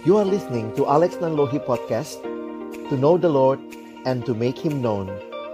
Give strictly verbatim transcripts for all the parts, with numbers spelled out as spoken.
You are listening to Alex Nanlohi Podcast, to know the Lord and to make Him known.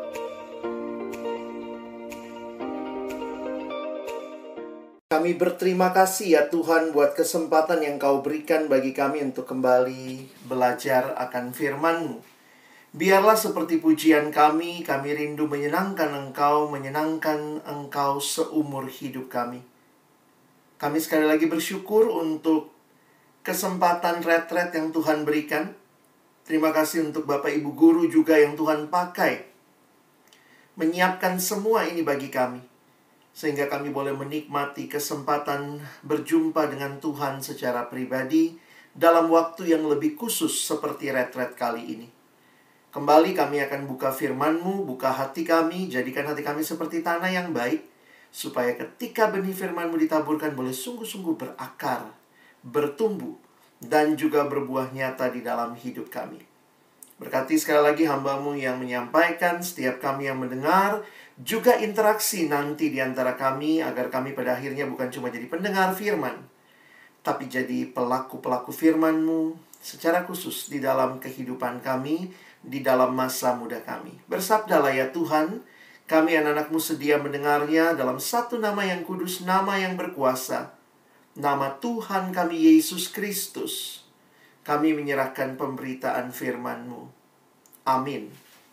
Kami berterima kasih ya Tuhan buat kesempatan yang Kau berikan bagi kami untuk kembali belajar akan firman-Mu. Biarlah seperti pujian kami, kami rindu menyenangkan Engkau, menyenangkan Engkau seumur hidup kami. Kami sekali lagi bersyukur untuk kesempatan retret yang Tuhan berikan. Terima kasih untuk Bapak Ibu Guru juga yang Tuhan pakai menyiapkan semua ini bagi kami, sehingga kami boleh menikmati kesempatan berjumpa dengan Tuhan secara pribadi dalam waktu yang lebih khusus seperti retret kali ini. Kembali kami akan buka firman-Mu, buka hati kami, jadikan hati kami seperti tanah yang baik, supaya ketika benih firman-Mu ditaburkan boleh sungguh-sungguh berakar, bertumbuh, dan juga berbuah nyata di dalam hidup kami. Berkati sekali lagi hamba-Mu yang menyampaikan, setiap kami yang mendengar, juga interaksi nanti di antara kami, agar kami pada akhirnya bukan cuma jadi pendengar firman, tapi jadi pelaku-pelaku firman-Mu secara khusus di dalam kehidupan kami, di dalam masa muda kami. Bersabdalah ya Tuhan, kami anak-anak-Mu sedia mendengarnya dalam satu nama yang kudus, nama yang berkuasa, nama Tuhan kami Yesus Kristus. Kami menyerahkan pemberitaan firman-Mu. Amin.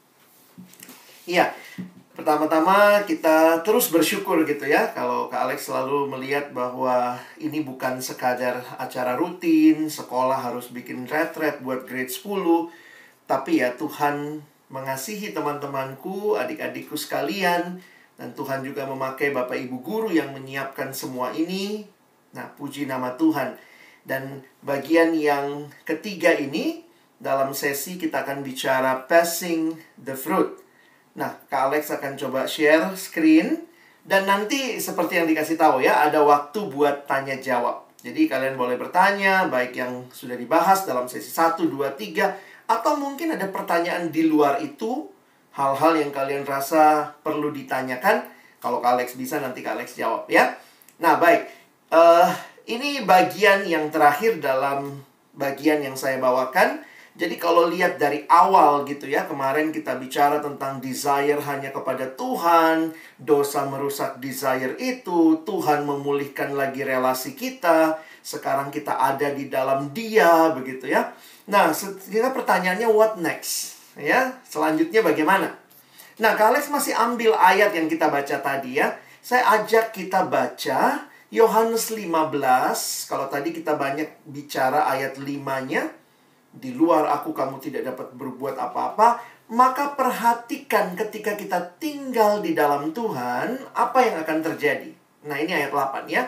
Iya, pertama-tama kita terus bersyukur gitu ya, kalau Kak Alex selalu melihat bahwa ini bukan sekadar acara rutin, sekolah harus bikin retret buat grade sepuluh, tapi ya Tuhan mengasihi teman-temanku, adik-adikku sekalian, dan Tuhan juga memakai Bapak Ibu Guru yang menyiapkan semua ini. Nah, puji nama Tuhan. Dan bagian yang ketiga ini, dalam sesi kita akan bicara passing the fruit. Nah, Kak Alex akan coba share screen, dan nanti seperti yang dikasih tahu ya, ada waktu buat tanya jawab. Jadi kalian boleh bertanya, baik yang sudah dibahas dalam sesi satu, dua, tiga, atau mungkin ada pertanyaan di luar itu, hal-hal yang kalian rasa perlu ditanyakan. Kalau Kak Alex bisa, nanti Kak Alex jawab ya. Nah, baik. Uh, ini bagian yang terakhir dalam bagian yang saya bawakan. Jadi kalau lihat dari awal gitu ya, kemarin kita bicara tentang desire hanya kepada Tuhan, dosa merusak desire itu, Tuhan memulihkan lagi relasi kita, sekarang kita ada di dalam Dia, begitu ya. Nah, kita pertanyaannya what next? Ya, selanjutnya bagaimana? Nah, Kak Alex masih ambil ayat yang kita baca tadi ya. Saya ajak kita baca Yohanes lima belas. Kalau tadi kita banyak bicara ayat lima-nya, di luar aku kamu tidak dapat berbuat apa-apa, maka perhatikan ketika kita tinggal di dalam Tuhan, apa yang akan terjadi. Nah, ini ayat delapan ya.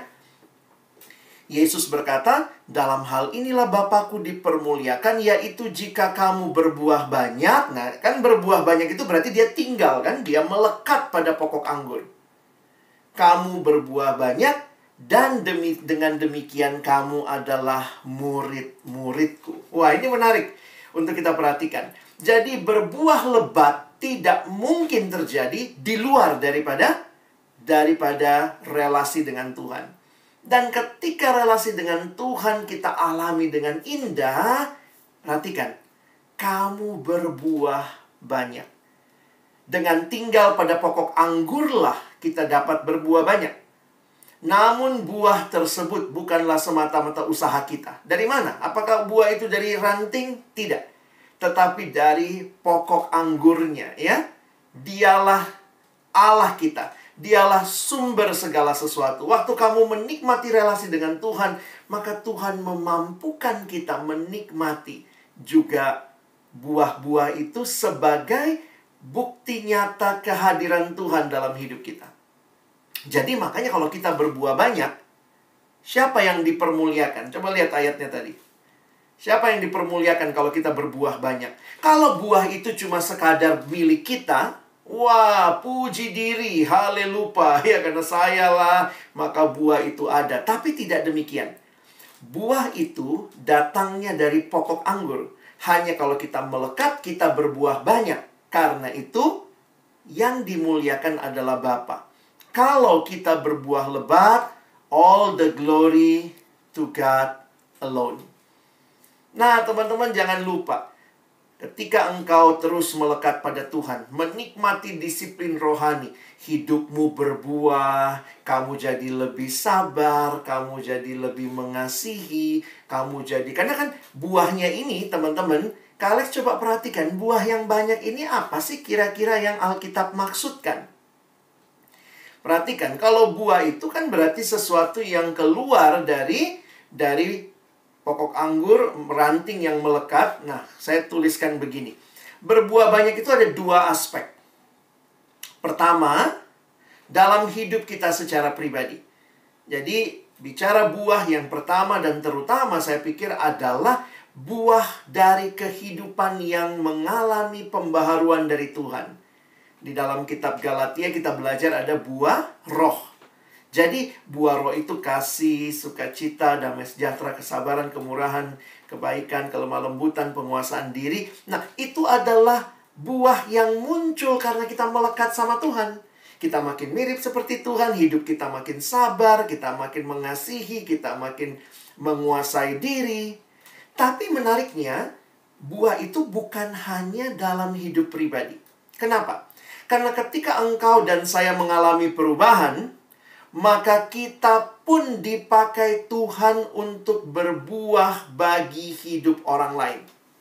Yesus berkata, dalam hal inilah Bapakku dipermuliakan, yaitu jika kamu berbuah banyak. Nah, kan berbuah banyak itu berarti dia tinggal kan, dia melekat pada pokok anggur. Kamu berbuah banyak, dan demi, dengan demikian kamu adalah murid-muridku. Wah, ini menarik untuk kita perhatikan. Jadi berbuah lebat tidak mungkin terjadi di luar daripada daripada relasi dengan Tuhan. Dan ketika relasi dengan Tuhan kita alami dengan indah, perhatikan, kamu berbuah banyak. Dengan tinggal pada pokok anggurlah kita dapat berbuah banyak. Namun buah tersebut bukanlah semata-mata usaha kita. Dari mana? Apakah buah itu dari ranting? Tidak. Tetapi dari pokok anggurnya, ya. Dialah Allah kita. Dialah sumber segala sesuatu. Waktu kamu menikmati relasi dengan Tuhan, maka Tuhan memampukan kita menikmati juga buah-buah itu sebagai bukti nyata kehadiran Tuhan dalam hidup kita. Jadi makanya kalau kita berbuah banyak, siapa yang dipermuliakan? Coba lihat ayatnya tadi. Siapa yang dipermuliakan kalau kita berbuah banyak? Kalau buah itu cuma sekadar milik kita, wah, puji diri, haleluya, ya karena saya lah, maka buah itu ada. Tapi tidak demikian. Buah itu datangnya dari pokok anggur. Hanya kalau kita melekat, kita berbuah banyak. Karena itu, yang dimuliakan adalah Bapa. Kalau kita berbuah lebat, all the glory to God alone. Nah, teman-teman jangan lupa, ketika engkau terus melekat pada Tuhan, menikmati disiplin rohani, hidupmu berbuah, kamu jadi lebih sabar, kamu jadi lebih mengasihi, kamu jadi... Karena kan buahnya ini, teman-teman, Kak Alex coba perhatikan, buah yang banyak ini apa sih kira-kira yang Alkitab maksudkan? Perhatikan, kalau buah itu kan berarti sesuatu yang keluar dari dari pokok anggur, ranting yang melekat. Nah, saya tuliskan begini. Berbuah banyak itu ada dua aspek. Pertama, dalam hidup kita secara pribadi. Jadi, bicara buah yang pertama dan terutama saya pikir adalah buah dari kehidupan yang mengalami pembaharuan dari Tuhan. Di dalam kitab Galatia kita belajar ada buah roh. Jadi buah roh itu kasih, sukacita, damai sejahtera, kesabaran, kemurahan, kebaikan, kelemah lembutan, penguasaan diri. Nah, itu adalah buah yang muncul karena kita melekat sama Tuhan. Kita makin mirip seperti Tuhan, hidup kita makin sabar, kita makin mengasihi, kita makin menguasai diri. Tapi menariknya, buah itu bukan hanya dalam hidup pribadi. Kenapa? Karena ketika engkau dan saya mengalami perubahan, maka kita pun dipakai Tuhan untuk berbuah bagi hidup orang lain.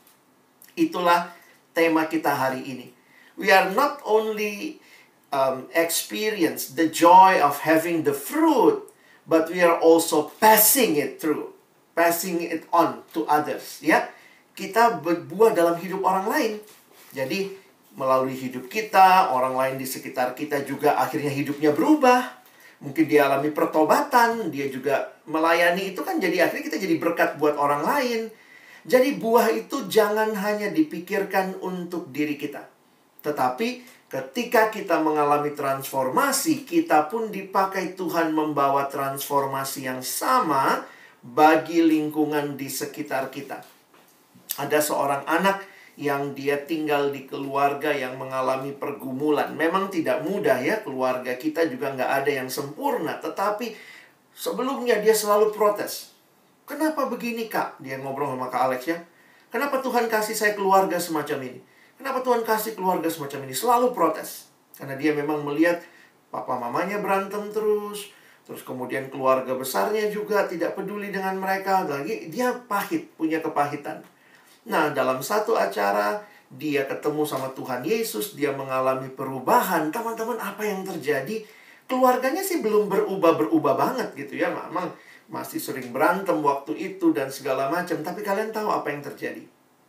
Itulah tema kita hari ini. We are not only um, experience the joy of having the fruit, but we are also passing it through, passing it on to others. Ya, kita berbuah dalam hidup orang lain. Jadi melalui hidup kita, orang lain di sekitar kita juga akhirnya hidupnya berubah. Mungkin dia alami pertobatan, dia juga melayani, itu kan jadi akhirnya kita jadi berkat buat orang lain. Jadi buah itu jangan hanya dipikirkan untuk diri kita. Tetapi ketika kita mengalami transformasi, kita pun dipakai Tuhan membawa transformasi yang sama bagi lingkungan di sekitar kita. Ada seorang anak yang dia tinggal di keluarga yang mengalami pergumulan. Memang tidak mudah ya, keluarga kita juga nggak ada yang sempurna. Tetapi sebelumnya dia selalu protes. Kenapa begini Kak? Dia ngobrol sama Kak Alex ya. Kenapa Tuhan kasih saya keluarga semacam ini? Kenapa Tuhan kasih keluarga semacam ini? Selalu protes. Karena dia memang melihat papa mamanya berantem terus. Terus kemudian keluarga besarnya juga tidak peduli dengan mereka. Lagi dia pahit, punya kepahitan. Nah, dalam satu acara, dia ketemu sama Tuhan Yesus, dia mengalami perubahan. Teman-teman, apa yang terjadi? Keluarganya sih belum berubah-berubah banget gitu ya. Memang masih sering berantem waktu itu dan segala macam. Tapi kalian tahu apa yang terjadi?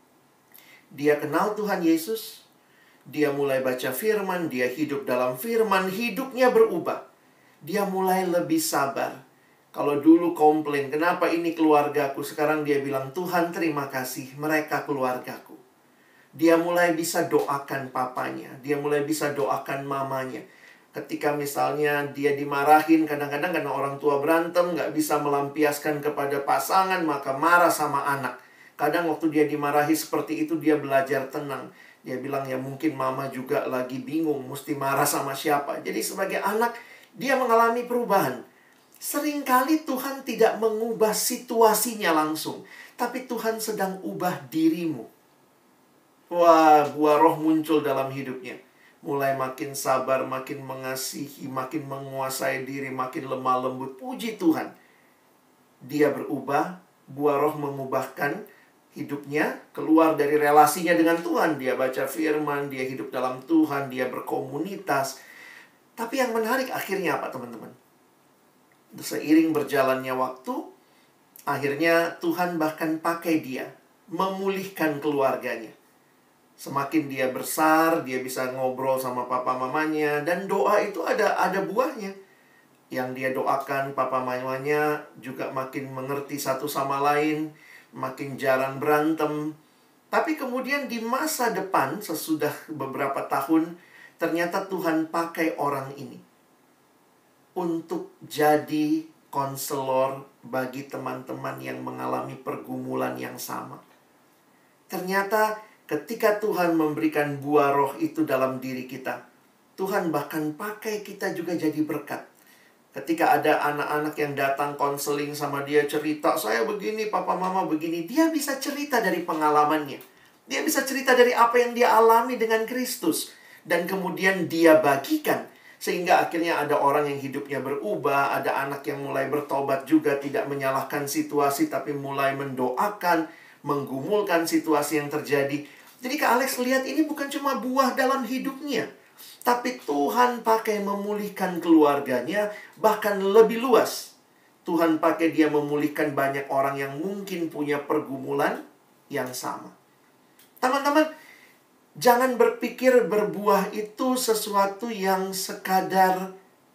Dia kenal Tuhan Yesus, dia mulai baca firman, dia hidup dalam firman, hidupnya berubah. Dia mulai lebih sabar. Kalau dulu komplain, kenapa ini keluargaku? Sekarang dia bilang, Tuhan terima kasih, mereka keluargaku. Dia mulai bisa doakan papanya. Dia mulai bisa doakan mamanya. Ketika misalnya dia dimarahin, kadang-kadang karena orang tua berantem, nggak bisa melampiaskan kepada pasangan, maka marah sama anak. Kadang waktu dia dimarahi seperti itu, dia belajar tenang. Dia bilang, ya mungkin mama juga lagi bingung, mesti marah sama siapa. Jadi sebagai anak, dia mengalami perubahan. Seringkali Tuhan tidak mengubah situasinya langsung, tapi Tuhan sedang ubah dirimu. Wah, buah roh muncul dalam hidupnya. Mulai makin sabar, makin mengasihi, makin menguasai diri, makin lemah lembut. Puji Tuhan. Dia berubah, buah roh mengubahkan hidupnya, keluar dari relasinya dengan Tuhan. Dia baca firman, dia hidup dalam Tuhan, dia berkomunitas. Tapi yang menarik akhirnya apa teman-teman? Seiring berjalannya waktu, akhirnya Tuhan bahkan pakai dia memulihkan keluarganya. Semakin dia besar, dia bisa ngobrol sama papa mamanya, dan doa itu ada ada buahnya. Yang dia doakan papa mamanya juga makin mengerti satu sama lain, makin jarang berantem. Tapi kemudian di masa depan, sesudah beberapa tahun, ternyata Tuhan pakai orang ini untuk jadi konselor bagi teman-teman yang mengalami pergumulan yang sama. Ternyata ketika Tuhan memberikan buah roh itu dalam diri kita, Tuhan bahkan pakai kita juga jadi berkat. Ketika ada anak-anak yang datang konseling sama dia, cerita, saya begini, papa mama begini. Dia bisa cerita dari pengalamannya. Dia bisa cerita dari apa yang dia alami dengan Kristus. Dan kemudian dia bagikan. Sehingga akhirnya ada orang yang hidupnya berubah. Ada anak yang mulai bertobat juga. Tidak menyalahkan situasi, tapi mulai mendoakan, menggumulkan situasi yang terjadi. Jadi Kak Alex lihat ini bukan cuma buah dalam hidupnya. Tapi Tuhan pakai memulihkan keluarganya, bahkan lebih luas. Tuhan pakai dia memulihkan banyak orang yang mungkin punya pergumulan yang sama. Teman-teman, jangan berpikir berbuah itu sesuatu yang sekadar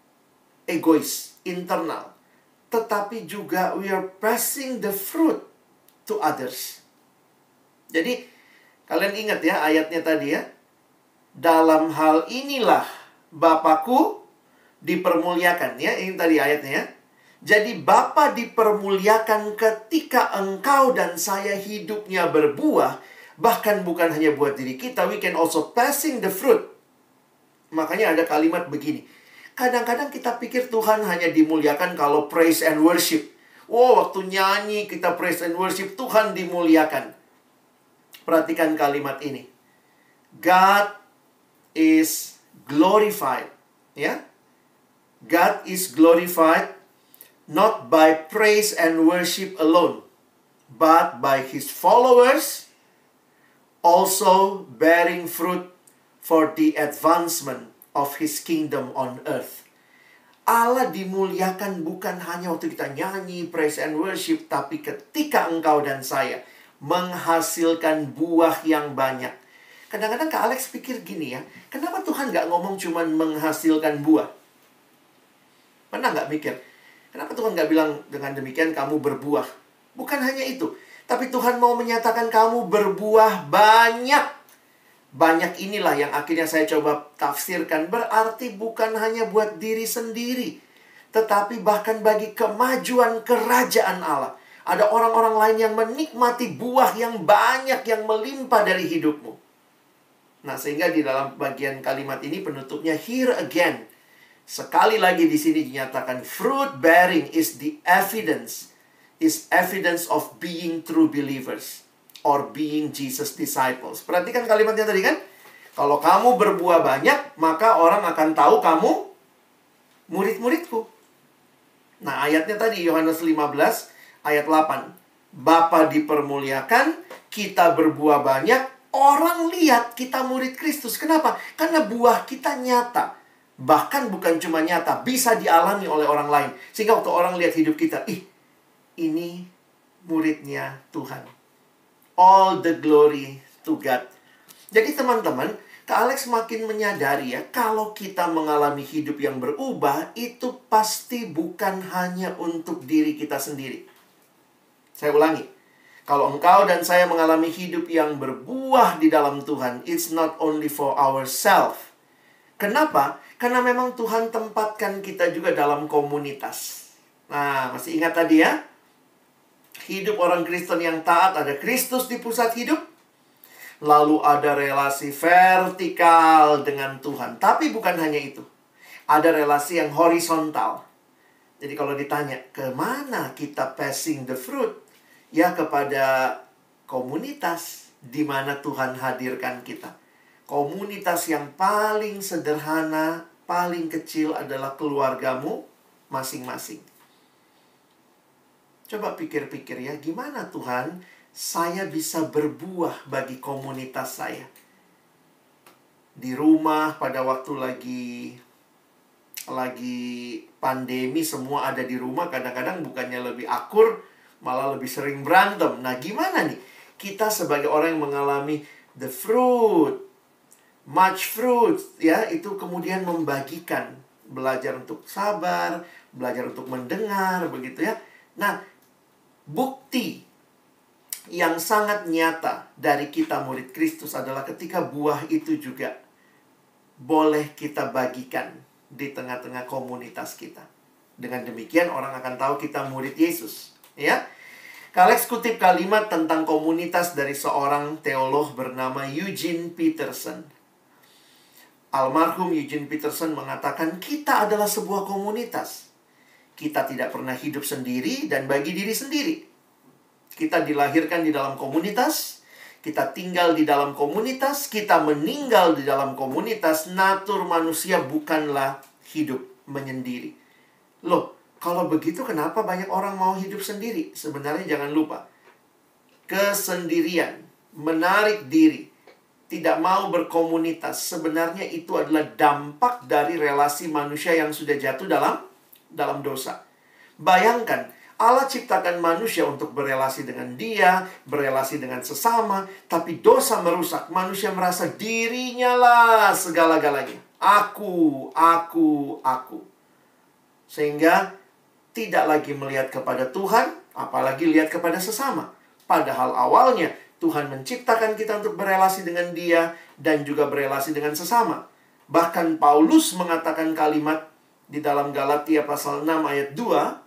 egois, internal. Tetapi juga we are passing the fruit to others. Jadi, kalian ingat ya ayatnya tadi ya. Dalam hal inilah Bapakku dipermuliakan ya. Ini tadi ayatnya ya. Jadi Bapa dipermuliakan ketika engkau dan saya hidupnya berbuah. Bahkan bukan hanya buat diri kita, we can also passing the fruit. Makanya ada kalimat begini. Kadang-kadang kita pikir Tuhan hanya dimuliakan kalau praise and worship. Wow, waktu nyanyi kita praise and worship, Tuhan dimuliakan. Perhatikan kalimat ini. God is glorified, ya. God is glorified not by praise and worship alone, but by His followers also bearing fruit for the advancement of His kingdom on earth. Allah dimuliakan bukan hanya waktu kita nyanyi, praise and worship, tapi ketika engkau dan saya menghasilkan buah yang banyak. Kadang-kadang Kak Alex pikir gini ya, kenapa Tuhan nggak ngomong cuma menghasilkan buah? Pernah nggak mikir, kenapa Tuhan nggak bilang dengan demikian kamu berbuah? Bukan hanya itu, tapi Tuhan mau menyatakan kamu berbuah banyak. Banyak inilah yang akhirnya saya coba tafsirkan. Berarti bukan hanya buat diri sendiri, tetapi bahkan bagi kemajuan kerajaan Allah. Ada orang-orang lain yang menikmati buah yang banyak yang melimpah dari hidupmu. Nah, sehingga di dalam bagian kalimat ini penutupnya here again. Sekali lagi di sini dinyatakan fruit bearing is the evidence, is evidence of being true believers or being Jesus disciples. Perhatikan kalimatnya tadi kan? Kalau kamu berbuah banyak, maka orang akan tahu kamu murid-muridku. Nah, ayatnya tadi Yohanes lima belas ayat delapan. Bapa dipermuliakan, kita berbuah banyak. Orang lihat kita murid Kristus. Kenapa? Karena buah kita nyata. Bahkan bukan cuma nyata, bisa dialami oleh orang lain. Sehingga waktu orang lihat hidup kita, ih, ini muridnya Tuhan. All the glory to God. Jadi teman-teman, Kak Alex makin menyadari ya, kalau kita mengalami hidup yang berubah, itu pasti bukan hanya untuk diri kita sendiri. Saya ulangi. Kalau engkau dan saya mengalami hidup yang berbuah di dalam Tuhan, it's not only for ourselves. Kenapa? Karena memang Tuhan tempatkan kita juga dalam komunitas. Nah, masih ingat tadi ya? Hidup orang Kristen yang taat, ada Kristus di pusat hidup. Lalu ada relasi vertikal dengan Tuhan. Tapi bukan hanya itu. Ada relasi yang horizontal. Jadi kalau ditanya, kemana kita passing the fruit? Ya, kepada komunitas di mana Tuhan hadirkan kita. Komunitas yang paling sederhana, paling kecil adalah keluargamu masing-masing. Coba pikir-pikir ya, gimana Tuhan saya bisa berbuah bagi komunitas saya? Di rumah pada waktu lagi lagi pandemi, semua ada di rumah, kadang-kadang bukannya lebih akur, malah lebih sering berantem. Nah, gimana nih? Kita sebagai orang yang mengalami the fruit, much fruit, ya, itu kemudian membagikan. Belajar untuk sabar, belajar untuk mendengar, begitu ya. Nah, bukti yang sangat nyata dari kita murid Kristus adalah ketika buah itu juga boleh kita bagikan di tengah-tengah komunitas kita. Dengan demikian orang akan tahu kita murid Yesus. Ya, Kak Alex kutip kalimat tentang komunitas dari seorang teolog bernama Eugene Peterson. Almarhum Eugene Peterson mengatakan kita adalah sebuah komunitas. Kita tidak pernah hidup sendiri dan bagi diri sendiri. Kita dilahirkan di dalam komunitas, kita tinggal di dalam komunitas, kita meninggal di dalam komunitas. Natur manusia bukanlah hidup menyendiri. Loh, kalau begitu kenapa banyak orang mau hidup sendiri? Sebenarnya jangan lupa, kesendirian, menarik diri, tidak mau berkomunitas, sebenarnya itu adalah dampak dari relasi manusia yang sudah jatuh dalam dalam dosa. Bayangkan, Allah ciptakan manusia untuk berelasi dengan Dia, berelasi dengan sesama, tapi dosa merusak. Manusia merasa dirinya lah segala-galanya. Aku, aku, aku. Sehingga tidak lagi melihat kepada Tuhan, apalagi lihat kepada sesama. Padahal awalnya Tuhan menciptakan kita untuk berelasi dengan Dia dan juga berelasi dengan sesama. Bahkan Paulus mengatakan kalimat di dalam Galatia pasal enam ayat dua,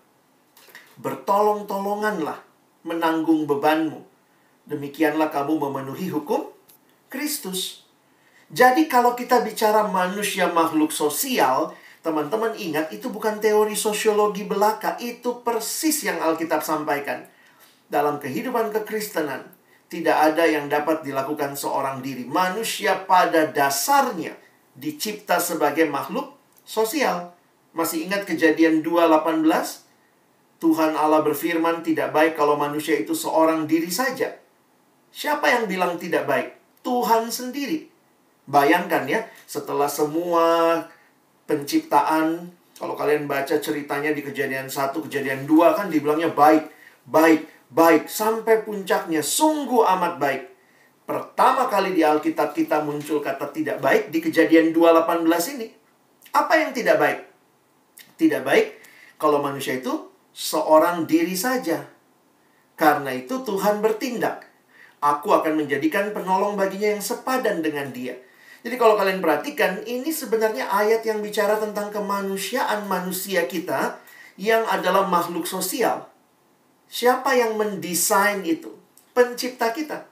bertolong-tolonganlah menanggung bebanmu. Demikianlah kamu memenuhi hukum Kristus. Jadi kalau kita bicara manusia makhluk sosial, teman-teman ingat itu bukan teori sosiologi belaka, itu persis yang Alkitab sampaikan. Dalam kehidupan kekristenan, tidak ada yang dapat dilakukan seorang diri. Manusia pada dasarnya dicipta sebagai makhluk sosial. Masih ingat Kejadian dua delapan belas? Tuhan Allah berfirman, tidak baik kalau manusia itu seorang diri saja. Siapa yang bilang tidak baik? Tuhan sendiri. Bayangkan ya, setelah semua penciptaan, kalau kalian baca ceritanya di Kejadian satu, Kejadian dua, kan dibilangnya baik, baik, baik, sampai puncaknya sungguh amat baik. Pertama kali di Alkitab kita muncul kata tidak baik di Kejadian dua delapan belas ini. Apa yang tidak baik? Tidak baik kalau manusia itu seorang diri saja. Karena itu Tuhan bertindak. Aku akan menjadikan penolong baginya yang sepadan dengan dia. Jadi kalau kalian perhatikan, ini sebenarnya ayat yang bicara tentang kemanusiaan manusia kita yang adalah makhluk sosial. Siapa yang mendesain itu? Pencipta kita.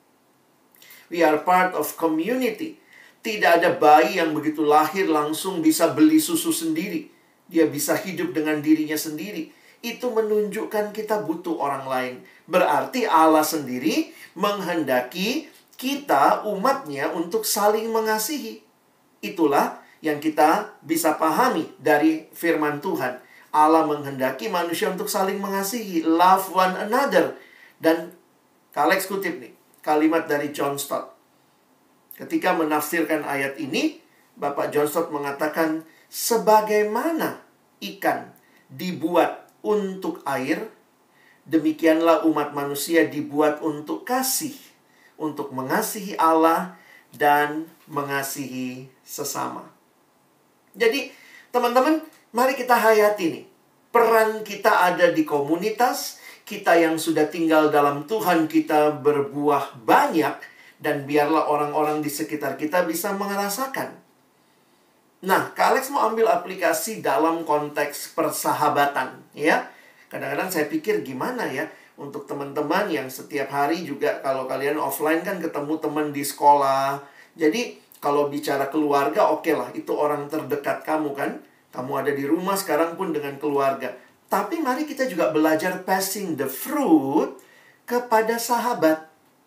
We are part of community. Tidak ada bayi yang begitu lahir langsung bisa beli susu sendiri. Dia bisa hidup dengan dirinya sendiri. Itu menunjukkan kita butuh orang lain. Berarti Allah sendiri menghendaki kita, umatnya, untuk saling mengasihi. Itulah yang kita bisa pahami dari firman Tuhan. Allah menghendaki manusia untuk saling mengasihi. Love one another. Dan Kalex kutip nih, kalimat dari John Stott. Ketika menafsirkan ayat ini, Bapak John Stott mengatakan, sebagaimana ikan dibuat untuk air, demikianlah umat manusia dibuat untuk kasih, untuk mengasihi Allah dan mengasihi sesama. Jadi, teman-teman, mari kita hayati nih. Peran kita ada di komunitas, kita yang sudah tinggal dalam Tuhan, kita berbuah banyak, dan biarlah orang-orang di sekitar kita bisa merasakan. Nah, Kak Alex mau ambil aplikasi dalam konteks persahabatan, ya. Kadang-kadang saya pikir gimana ya, untuk teman-teman yang setiap hari juga, kalau kalian offline kan ketemu teman di sekolah. Jadi, kalau bicara keluarga, oke lah, itu orang terdekat kamu kan. Kamu ada di rumah sekarang pun dengan keluarga. Tapi mari kita juga belajar passing the fruit kepada sahabat.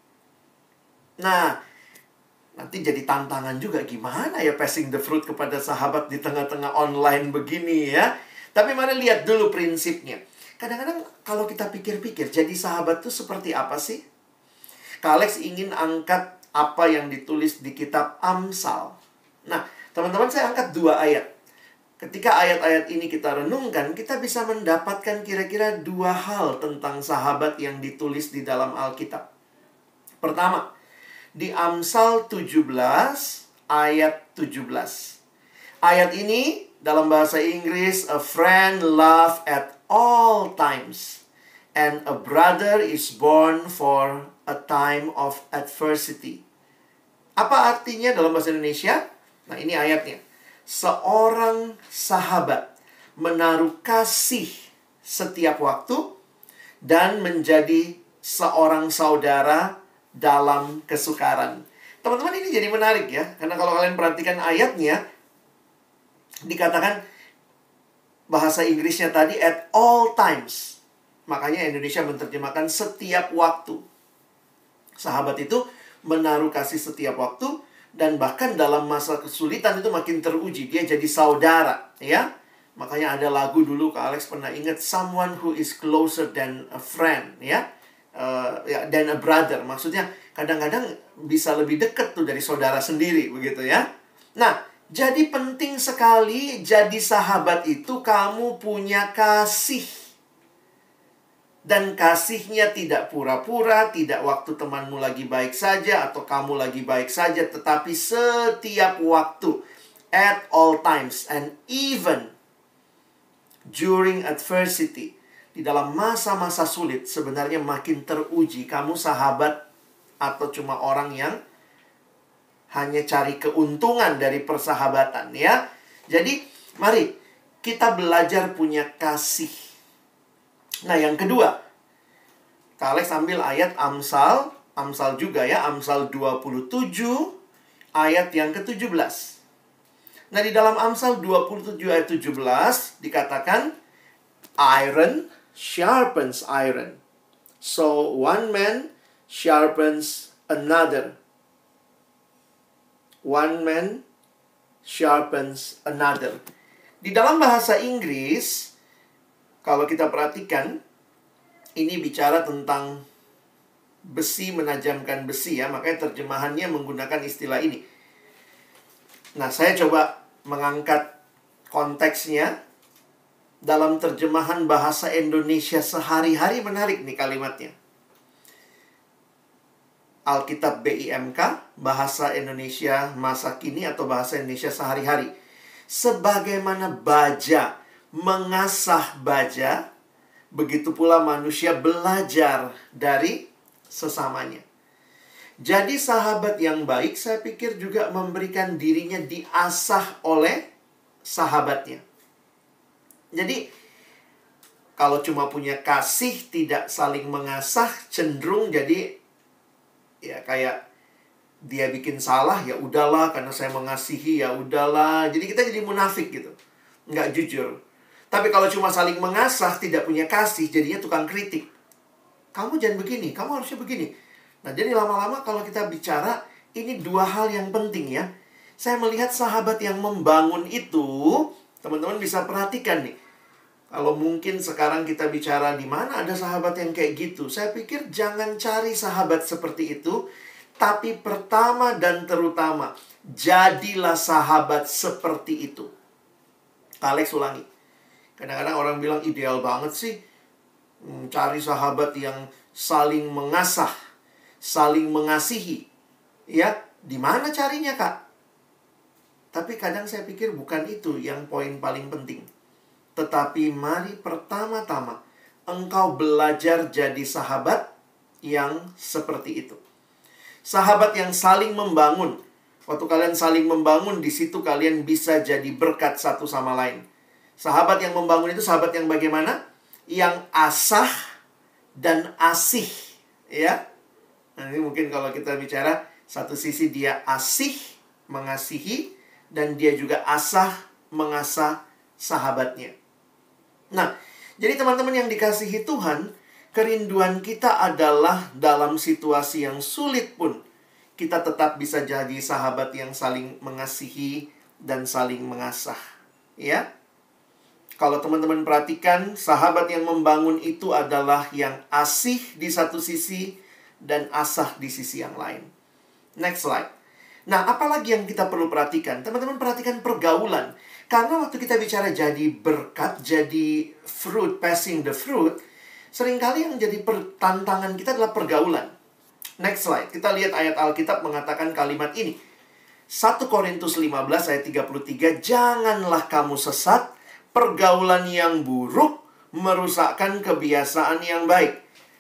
Nah, nanti jadi tantangan juga, gimana ya passing the fruit kepada sahabat di tengah-tengah online begini ya. Tapi mari lihat dulu prinsipnya. Kadang-kadang kalau kita pikir-pikir, jadi sahabat itu seperti apa sih? Kak Alex ingin angkat apa yang ditulis di kitab Amsal. Nah, teman-teman, saya angkat dua ayat. Ketika ayat-ayat ini kita renungkan, kita bisa mendapatkan kira-kira dua hal tentang sahabat yang ditulis di dalam Alkitab. Pertama, di Amsal tujuh belas ayat tujuh belas. Ayat ini dalam bahasa Inggris, a friend love at all times, and a brother is born for a time of adversity. Apa artinya dalam bahasa Indonesia? Nah, ini ayatnya. Seorang sahabat menaruh kasih setiap waktu dan menjadi seorang saudara dalam kesukaran. Teman-teman, ini jadi menarik ya. Karena kalau kalian perhatikan ayatnya, dikatakan bahasa Inggrisnya tadi at all times. Makanya Indonesia menerjemahkan setiap waktu. Sahabat itu menaruh kasih setiap waktu, dan bahkan dalam masa kesulitan itu makin teruji. Dia jadi saudara, ya. Makanya ada lagu dulu, Kak Alex pernah ingat, someone who is closer than a friend, ya. Uh, ya, than a brother. Maksudnya kadang-kadang bisa lebih dekat tuh dari saudara sendiri, begitu ya. Nah, jadi penting sekali jadi sahabat itu kamu punya kasih. Dan kasihnya tidak pura-pura, tidak waktu temanmu lagi baik saja atau kamu lagi baik saja, tetapi setiap waktu, at all times, and even during adversity. Di dalam masa-masa sulit, sebenarnya makin teruji kamu sahabat atau cuma orang yang hanya cari keuntungan dari persahabatan, ya. Jadi, mari kita belajar punya kasih. Nah, yang kedua, Kak Alex ambil ayat Amsal, Amsal juga ya, Amsal dua puluh tujuh, ayat yang ke tujuh belas. Nah, di dalam Amsal dua puluh tujuh ayat tujuh belas, dikatakan, iron sharpens iron. So, one man sharpens another. One man sharpens another. Di dalam bahasa Inggris, kalau kita perhatikan, ini bicara tentang besi menajamkan besi, ya. Makanya terjemahannya menggunakan istilah ini. Nah, saya coba mengangkat konteksnya. Dalam terjemahan bahasa Indonesia sehari-hari, menarik nih kalimatnya. Alkitab B I M K, bahasa Indonesia masa kini atau bahasa Indonesia sehari-hari. Sebagaimana baja mengasah baja, begitu pula manusia belajar dari sesamanya. Jadi sahabat yang baik, saya pikir juga memberikan dirinya diasah oleh sahabatnya. Jadi, kalau cuma punya kasih, tidak saling mengasah, cenderung jadi, ya kayak dia bikin salah, ya udahlah, karena saya mengasihi, ya udahlah. Jadi kita jadi munafik gitu, nggak jujur. Tapi kalau cuma saling mengasah, tidak punya kasih, jadinya tukang kritik. Kamu jangan begini, kamu harusnya begini. Nah, jadi lama-lama kalau kita bicara, ini dua hal yang penting ya. Saya melihat sahabat yang membangun itu, teman-teman bisa perhatikan nih. Kalau mungkin sekarang kita bicara di mana ada sahabat yang kayak gitu, saya pikir jangan cari sahabat seperti itu. Tapi pertama dan terutama, jadilah sahabat seperti itu. Alex ulangi. Kadang-kadang orang bilang ideal banget sih hmm, cari sahabat yang saling mengasah, saling mengasihi. Ya, di mana carinya, Kak? Tapi kadang saya pikir bukan itu yang poin paling penting. Tetapi mari pertama-tama engkau belajar jadi sahabat yang seperti itu. Sahabat yang saling membangun. Waktu kalian saling membangun, di situ kalian bisa jadi berkat satu sama lain. Sahabat yang membangun itu sahabat yang bagaimana? Yang asah dan asih, ya. Nah, ini mungkin kalau kita bicara, satu sisi dia asih, mengasihi, dan dia juga asah, mengasah sahabatnya. Nah, jadi teman-teman yang dikasihi Tuhan, kerinduan kita adalah dalam situasi yang sulit pun, kita tetap bisa jadi sahabat yang saling mengasihi dan saling mengasah, ya. Kalau teman-teman perhatikan, sahabat yang membangun itu adalah yang asih di satu sisi dan asah di sisi yang lain. Next slide. Nah, apalagi yang kita perlu perhatikan? Teman-teman perhatikan pergaulan. Karena waktu kita bicara jadi berkat, jadi fruit, passing the fruit, seringkali yang jadi tantangan kita adalah pergaulan. Next slide. Kita lihat ayat Alkitab mengatakan kalimat ini. satu Korintus lima belas ayat tiga puluh tiga, janganlah kamu sesat, pergaulan yang buruk merusakkan kebiasaan yang baik.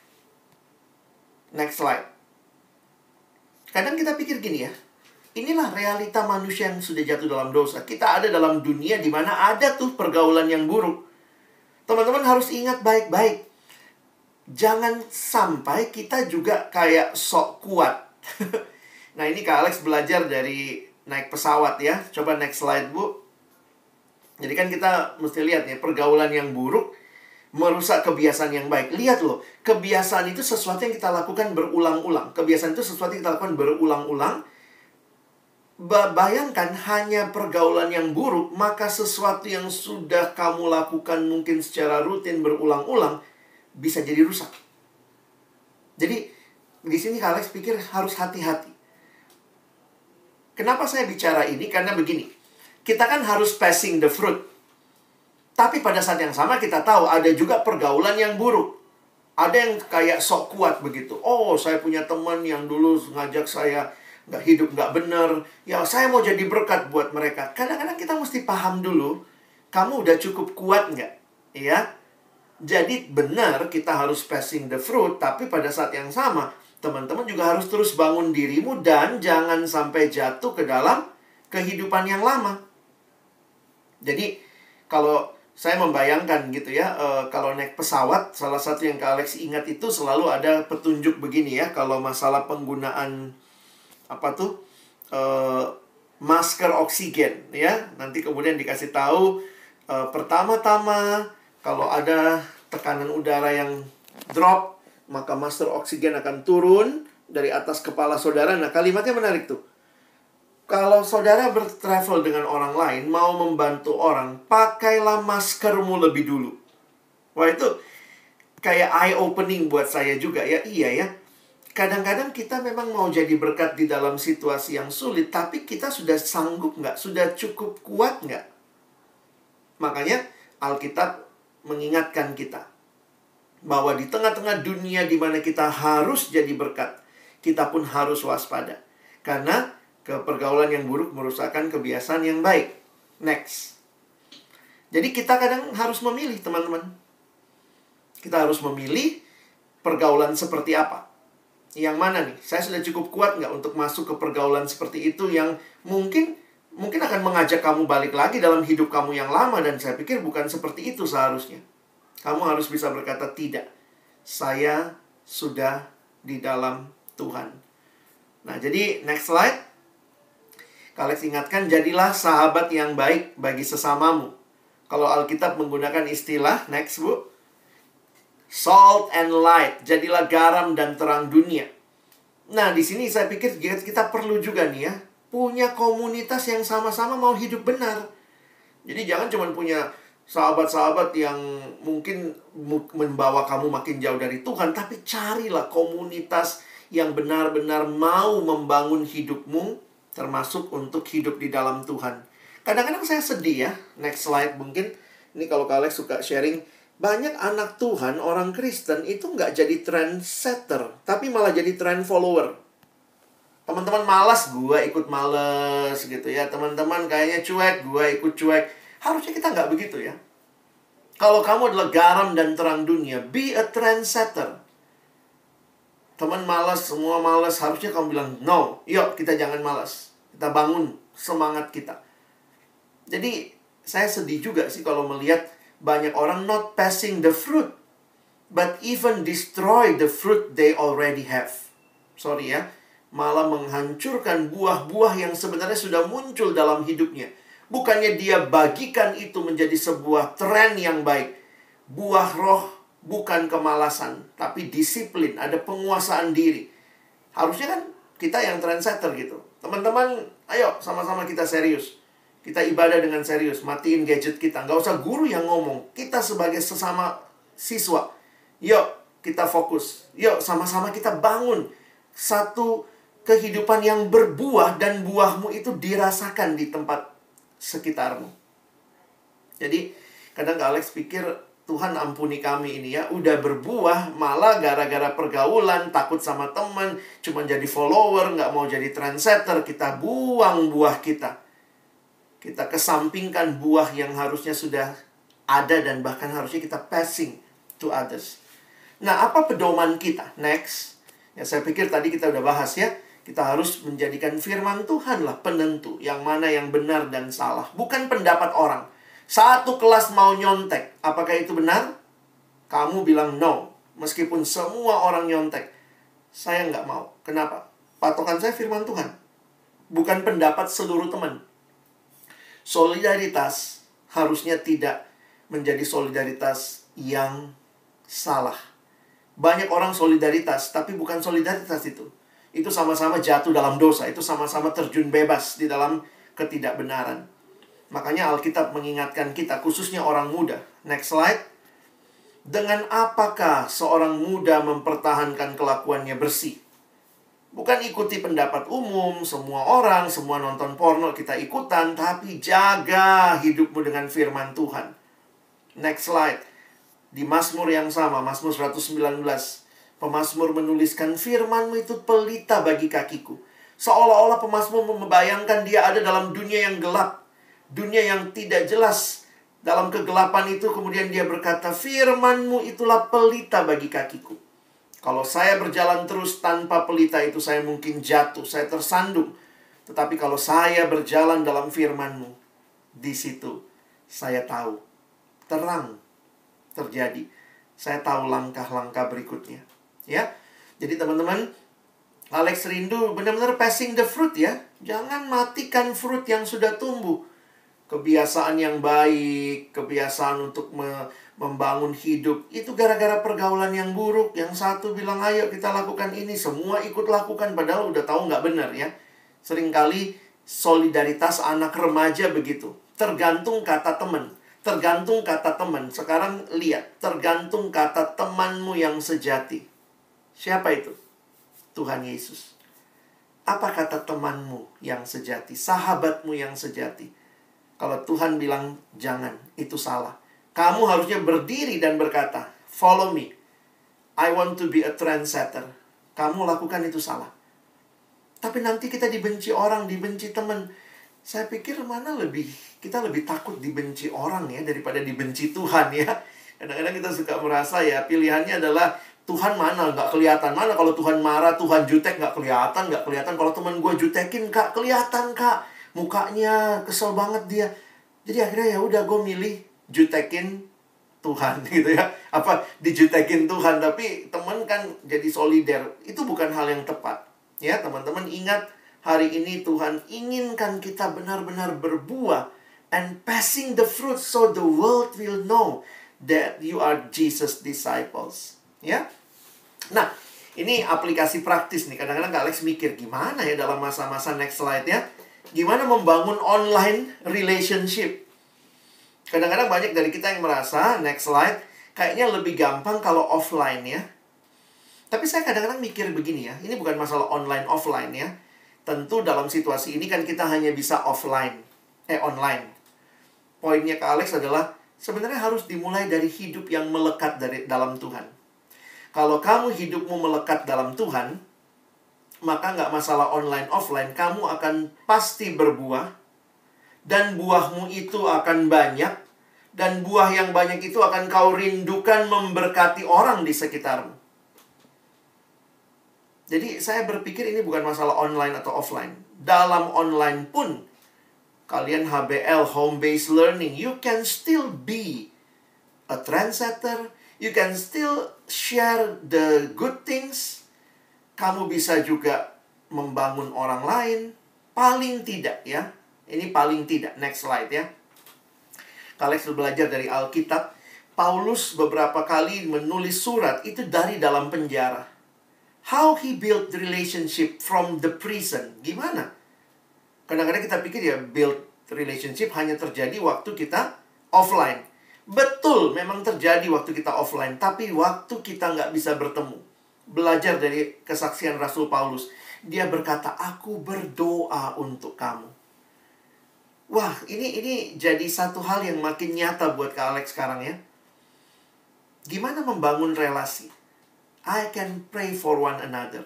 Next slide. Kadang kita pikir gini ya, inilah realita manusia yang sudah jatuh dalam dosa. Kita ada dalam dunia di mana ada tuh pergaulan yang buruk. Teman-teman harus ingat baik-baik. Jangan sampai kita juga kayak sok kuat. Nah, ini Kak Alex belajar dari naik pesawat ya. Coba next slide, Bu. Jadi kan kita mesti lihat ya, pergaulan yang buruk merusak kebiasaan yang baik. Lihat loh, kebiasaan itu sesuatu yang kita lakukan berulang-ulang. Kebiasaan itu sesuatu yang kita lakukan berulang-ulang. Bayangkan hanya pergaulan yang buruk, maka sesuatu yang sudah kamu lakukan mungkin secara rutin berulang-ulang bisa jadi rusak. Jadi di sini Kak Alex pikir harus hati-hati. Kenapa saya bicara ini? Karena begini, kita kan harus passing the fruit. Tapi pada saat yang sama kita tahu ada juga pergaulan yang buruk. Ada yang kayak sok kuat begitu. Oh, saya punya teman yang dulu ngajak saya nggak hidup nggak benar. Ya, saya mau jadi berkat buat mereka. Kadang-kadang kita mesti paham dulu, kamu udah cukup kuat nggak? Ya. Jadi benar kita harus passing the fruit. Tapi pada saat yang sama, teman-teman juga harus terus bangun dirimu dan jangan sampai jatuh ke dalam kehidupan yang lama. Jadi kalau saya membayangkan gitu ya, uh, kalau naik pesawat, salah satu yang Kak Alex ingat itu selalu ada petunjuk begini ya, kalau masalah penggunaan apa tuh uh, masker oksigen ya. Nanti kemudian dikasih tahu uh, pertama-tama kalau ada tekanan udara yang drop, maka masker oksigen akan turun dari atas kepala saudara. Nah, kalimatnya menarik tuh. Kalau saudara bertravel dengan orang lain, mau membantu orang, pakailah maskermu lebih dulu. Wah, itu kayak eye-opening buat saya juga ya. Iya ya. Kadang-kadang kita memang mau jadi berkat di dalam situasi yang sulit, tapi kita sudah sanggup nggak? Sudah cukup kuat nggak? Makanya Alkitab mengingatkan kita bahwa di tengah-tengah dunia di mana kita harus jadi berkat, kita pun harus waspada. Karena pergaulan yang buruk merusakkan kebiasaan yang baik. Next. Jadi kita kadang harus memilih, teman-teman. Kita harus memilih pergaulan seperti apa. Yang mana nih? Saya sudah cukup kuat nggak untuk masuk ke pergaulan seperti itu yang mungkin mungkin akan mengajak kamu balik lagi dalam hidup kamu yang lama. Dan saya pikir bukan seperti itu seharusnya. Kamu harus bisa berkata, tidak. Saya sudah di dalam Tuhan. Nah, jadi next slide. Kak Alex ingatkan, jadilah sahabat yang baik bagi sesamamu. Kalau Alkitab menggunakan istilah, next bu, salt and light, jadilah garam dan terang dunia. Nah, di sini saya pikir kita perlu juga nih ya, punya komunitas yang sama-sama mau hidup benar. Jadi jangan cuma punya sahabat-sahabat yang mungkin membawa kamu makin jauh dari Tuhan, tapi carilah komunitas yang benar-benar mau membangun hidupmu, termasuk untuk hidup di dalam Tuhan. Kadang-kadang saya sedih ya. Next slide mungkin. Ini kalau Kak Alex suka sharing. Banyak anak Tuhan, orang Kristen itu nggak jadi trendsetter, tapi malah jadi trend follower. Teman-teman malas, gue ikut males gitu ya. Teman-teman kayaknya cuek, gue ikut cuek. Harusnya kita nggak begitu ya. Kalau kamu adalah garam dan terang dunia, be a trendsetter. Teman malas, semua malas, harusnya kamu bilang, no, yuk kita jangan malas. Kita bangun semangat kita. Jadi, saya sedih juga sih kalau melihat banyak orang not passing the fruit, but even destroy the fruit they already have. Sorry ya, malah menghancurkan buah-buah yang sebenarnya sudah muncul dalam hidupnya. Bukannya dia bagikan itu menjadi sebuah tren yang baik. Buah roh bukan kemalasan, tapi disiplin, ada penguasaan diri. Harusnya kan kita yang trendsetter gitu. Teman-teman, ayo sama-sama kita serius. Kita ibadah dengan serius, matiin gadget kita. Nggak usah guru yang ngomong. Kita sebagai sesama siswa, yuk kita fokus. Yuk sama-sama kita bangun satu kehidupan yang berbuah dan buahmu itu dirasakan di tempat sekitarmu. Jadi, kadang Kak Alex pikir, Tuhan ampuni kami ini ya, udah berbuah, malah gara-gara pergaulan, takut sama teman, cuma jadi follower, nggak mau jadi trendsetter, kita buang buah kita. Kita kesampingkan buah yang harusnya sudah ada dan bahkan harusnya kita passing to others. Nah, apa pedoman kita? Next. Ya, saya pikir tadi kita udah bahas ya. Kita harus menjadikan firman Tuhan lah penentu yang mana yang benar dan salah. Bukan pendapat orang. Satu kelas mau nyontek. Apakah itu benar? Kamu bilang no. Meskipun semua orang nyontek. Saya nggak mau. Kenapa? Patokan saya firman Tuhan. Bukan pendapat seluruh teman. Solidaritas harusnya tidak menjadi solidaritas yang salah. Banyak orang solidaritas, tapi bukan solidaritas itu. Itu sama-sama jatuh dalam dosa, itu sama-sama terjun bebas di dalam ketidakbenaran. Makanya Alkitab mengingatkan kita, khususnya orang muda. Next slide. Dengan apakah seorang muda mempertahankan kelakuannya bersih? Bukan ikuti pendapat umum, semua orang, semua nonton porno kita ikutan, tapi jaga hidupmu dengan firman Tuhan. Next slide. Di Mazmur yang sama, Mazmur seratus sembilan belas, pemazmur menuliskan, firman-Mu itu pelita bagi kakiku. Seolah-olah pemazmur membayangkan dia ada dalam dunia yang gelap, dunia yang tidak jelas. Dalam kegelapan itu kemudian dia berkata, firman-Mu itulah pelita bagi kakiku. Kalau saya berjalan terus tanpa pelita itu, saya mungkin jatuh, saya tersandung. Tetapi kalau saya berjalan dalam firman-Mu, di situ saya tahu terang terjadi. Saya tahu langkah-langkah berikutnya. Ya. Jadi teman-teman, Alex rindu benar-benar passing the fruit ya. Jangan matikan fruit yang sudah tumbuh. Kebiasaan yang baik, kebiasaan untuk me membangun hidup, itu gara-gara pergaulan yang buruk. Yang satu bilang, ayo kita lakukan ini, semua ikut lakukan, padahal udah tahu nggak benar ya. Seringkali solidaritas anak remaja begitu. Tergantung kata teman. Tergantung kata teman. Sekarang lihat, tergantung kata temanmu yang sejati. Siapa itu? Tuhan Yesus. Apa kata temanmu yang sejati? Sahabatmu yang sejati. Kalau Tuhan bilang jangan, itu salah. Kamu harusnya berdiri dan berkata, follow me. I want to be a trendsetter. Kamu lakukan itu salah. Tapi nanti kita dibenci orang, dibenci teman. Saya pikir mana lebih, kita lebih takut dibenci orang ya, daripada dibenci Tuhan ya. Kadang-kadang kita suka merasa ya, pilihannya adalah Tuhan mana, nggak kelihatan. Mana kalau Tuhan marah, Tuhan jutek, nggak kelihatan, nggak kelihatan. Kalau teman gue jutekin, Kak, kelihatan, Kak. Mukanya kesel banget dia. Jadi akhirnya ya udah gue milih jutekin Tuhan gitu ya. Apa, dijutekin Tuhan. Tapi teman kan jadi solider. Itu bukan hal yang tepat. Ya, teman-teman ingat, hari ini Tuhan inginkan kita benar-benar berbuah and passing the fruit so the world will know that you are Jesus' disciples. Ya. Nah, ini aplikasi praktis nih. Kadang-kadang Kak Alex mikir gimana ya dalam masa-masa next slide ya. Gimana membangun online relationship. Kadang-kadang banyak dari kita yang merasa next slide kayaknya lebih gampang kalau offline ya. Tapi saya kadang-kadang mikir begini ya. Ini bukan masalah online offline ya. Tentu dalam situasi ini kan kita hanya bisa offline, eh online. Poinnya Kak Alex adalah sebenarnya harus dimulai dari hidup yang melekat dari dalam Tuhan. Kalau kamu hidupmu melekat dalam Tuhan, maka nggak masalah online offline, kamu akan pasti berbuah, dan buahmu itu akan banyak, dan buah yang banyak itu akan kau rindukan memberkati orang di sekitarmu. Jadi saya berpikir ini bukan masalah online atau offline. Dalam online pun, kalian H B L, home based learning, you can still be a trendsetter. You can still share the good things. Kamu bisa juga membangun orang lain. Paling tidak ya. Ini paling tidak. Next slide ya. Kalian sudah belajar dari Alkitab. Paulus beberapa kali menulis surat itu dari dalam penjara. How he built the relationship from the prison. Gimana? Kadang-kadang kita pikir ya build relationship hanya terjadi waktu kita offline. Betul, memang terjadi waktu kita offline. Tapi waktu kita nggak bisa bertemu. Belajar dari kesaksian Rasul Paulus. Dia berkata, aku berdoa untuk kamu. Wah, ini ini jadi satu hal yang makin nyata buat Kak Alex sekarang ya. Gimana membangun relasi? I can pray for one another.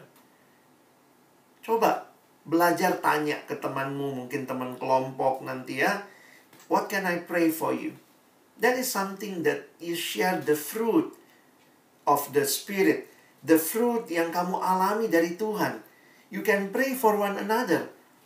Coba belajar tanya ke temanmu, mungkin teman kelompok nanti ya. What can I pray for you? That is something that you share the fruit of the Spirit. The fruit yang kamu alami dari Tuhan. You can pray for one another.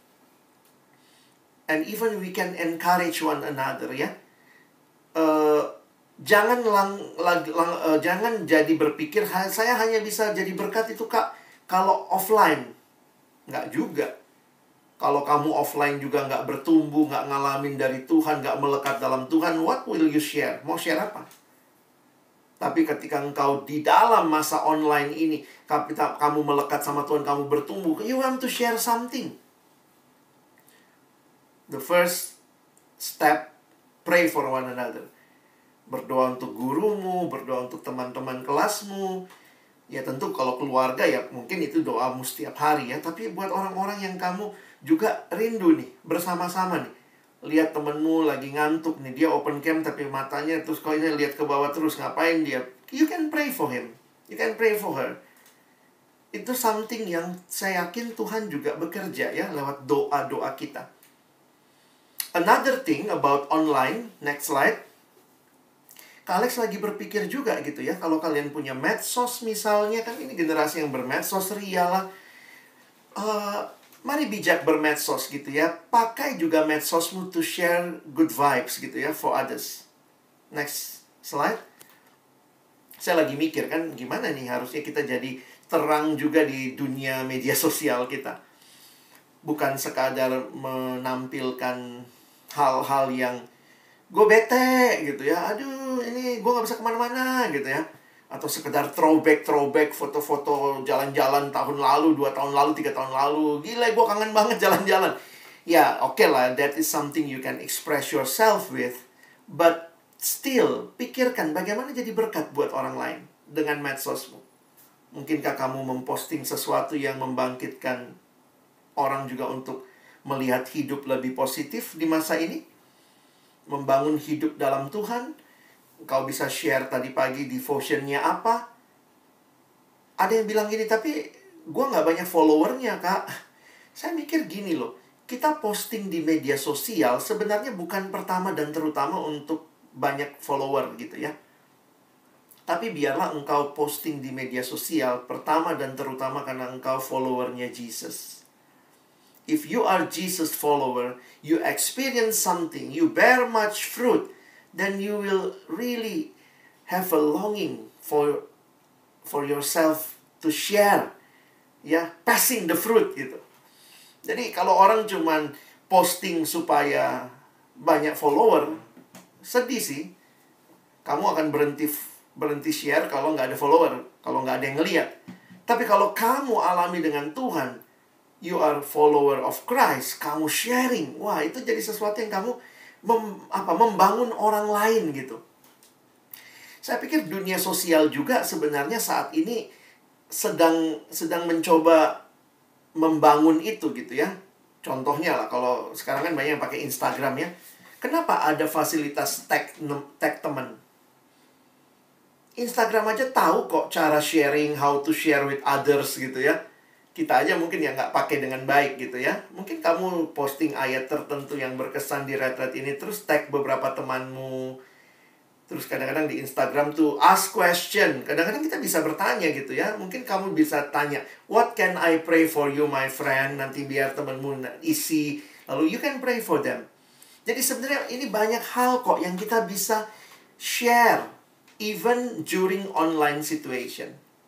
And even we can encourage one another ya. Uh, jangan lang, lang, lang, uh, jangan jadi berpikir saya hanya bisa jadi berkat itu Kak kalau offline. Nggak juga. Kalau kamu offline juga nggak bertumbuh, nggak ngalamin dari Tuhan, nggak melekat dalam Tuhan, what will you share? Mau share apa? Tapi ketika engkau di dalam masa online ini, kamu melekat sama Tuhan, kamu bertumbuh, you want to share something. The first step, pray for one another. Berdoa untuk gurumu, berdoa untuk teman-teman kelasmu. Ya tentu kalau keluarga ya mungkin itu doamu setiap hari ya. Tapi buat orang-orang yang kamu juga rindu nih, bersama-sama nih. Lihat temenmu lagi ngantuk nih, dia open cam tapi matanya terus kau ini lihat ke bawah terus, ngapain dia? You can pray for him, you can pray for her. Itu something yang saya yakin Tuhan juga bekerja ya lewat doa-doa kita. Another thing about online, next slide. Kak Alex lagi berpikir juga gitu ya, kalau kalian punya medsos misalnya, kan ini generasi yang bermedsos ria lah. Uh, mari bijak bermedsos gitu ya. Pakai juga medsosmu to share good vibes gitu ya for others. Next slide. Saya lagi mikir kan gimana nih harusnya kita jadi terang juga di dunia media sosial kita. Bukan sekadar menampilkan hal-hal yang gue bete gitu ya, aduh ini gue gak bisa kemana-mana gitu ya. Atau sekedar throwback-throwback foto-foto jalan-jalan tahun lalu, dua tahun lalu, tiga tahun lalu. Gila, gue kangen banget jalan-jalan. Ya oke okay lah, that is something you can express yourself with. But still, pikirkan bagaimana jadi berkat buat orang lain dengan medsosmu. Mungkinkah kamu memposting sesuatu yang membangkitkan orang juga untuk melihat hidup lebih positif di masa ini? Membangun hidup dalam Tuhan. Kau bisa share tadi pagi devotionnya apa. Ada yang bilang gini, tapi gue gak banyak followernya kak. Saya mikir gini loh, kita posting di media sosial sebenarnya bukan pertama dan terutama untuk banyak follower gitu ya. Tapi biarlah engkau posting di media sosial pertama dan terutama karena engkau followernya Jesus. If you are Jesus follower, you experience something, you bear much fruit, then you will really have a longing for for yourself to share, ya, passing the fruit gitu. Jadi kalau orang cuman posting supaya banyak follower, sedih sih. Kamu akan berhenti berhenti share kalau nggak ada follower, kalau nggak ada yang ngeliat. Tapi kalau kamu alami dengan Tuhan, you are follower of Christ, kamu sharing, wah itu jadi sesuatu yang kamu mem, apa, membangun orang lain gitu. Saya pikir dunia sosial juga sebenarnya saat ini sedang sedang mencoba membangun itu gitu ya. Contohnya lah, kalau sekarang kan banyak yang pakai Instagram ya. Kenapa ada fasilitas tag, tag teman? Instagram aja tahu kok cara sharing, how to share with others gitu ya. Kita aja mungkin ya nggak pakai dengan baik gitu ya. Mungkin kamu posting ayat tertentu yang berkesan di retret ini, terus tag beberapa temanmu. Terus kadang-kadang di Instagram tuh ask question. Kadang-kadang kita bisa bertanya gitu ya. Mungkin kamu bisa tanya, what can I pray for you my friend? Nanti biar temanmu isi. Lalu you can pray for them. Jadi sebenarnya ini banyak hal kok yang kita bisa share. Even during online situation.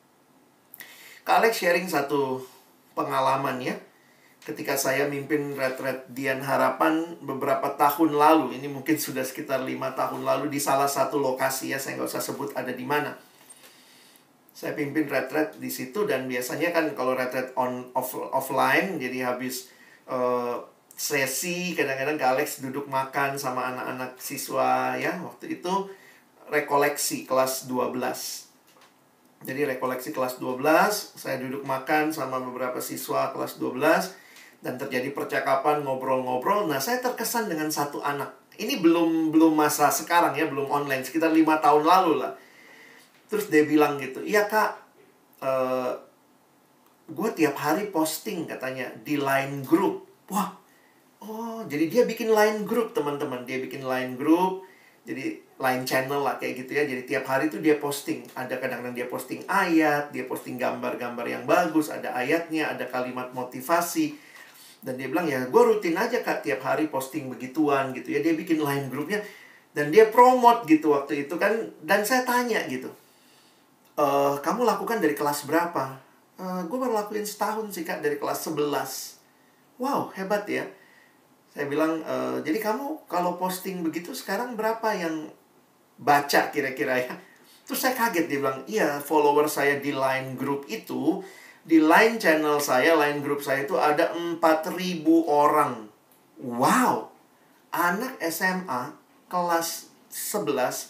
Kak Alex sharing satu pengalaman ya. Ketika saya mimpin retret Dian Harapan beberapa tahun lalu, ini mungkin sudah sekitar lima tahun lalu di salah satu lokasi ya, saya nggak usah sebut ada di mana. Saya pimpin retret di situ dan biasanya kan kalau retret on off, offline, jadi habis uh, sesi kadang-kadang Kak Alex duduk makan sama anak-anak siswa ya. Waktu itu rekoleksi kelas dua belas. Jadi rekoleksi kelas dua belas, saya duduk makan sama beberapa siswa kelas dua belas. Dan terjadi percakapan, ngobrol-ngobrol. Nah, saya terkesan dengan satu anak. Ini belum belum masa sekarang ya, belum online. Sekitar lima tahun lalu lah. Terus dia bilang gitu, iya kak, uh, gue tiap hari posting katanya di Line Group. Wah, oh jadi dia bikin Line Group teman-teman. Dia bikin Line Group, jadi Line channel lah kayak gitu ya. Jadi tiap hari tuh dia posting. Ada kadang-kadang dia posting ayat, dia posting gambar-gambar yang bagus. Ada ayatnya, ada kalimat motivasi. Dan dia bilang, ya gue rutin aja kak tiap hari posting begituan gitu ya. Dia bikin Line grupnya. Dan dia promote gitu waktu itu kan. Dan saya tanya gitu, e, kamu lakukan dari kelas berapa? E, gue baru lakuin setahun sih kak, dari kelas sebelas. Wow, hebat ya. Saya bilang, e, jadi kamu kalau posting begitu sekarang berapa yang baca kira-kira ya? Terus saya kaget, dia bilang, iya, follower saya di Line Group itu, di Line channel saya, Line Group saya itu ada empat ribu orang. Wow, anak S M A kelas sebelas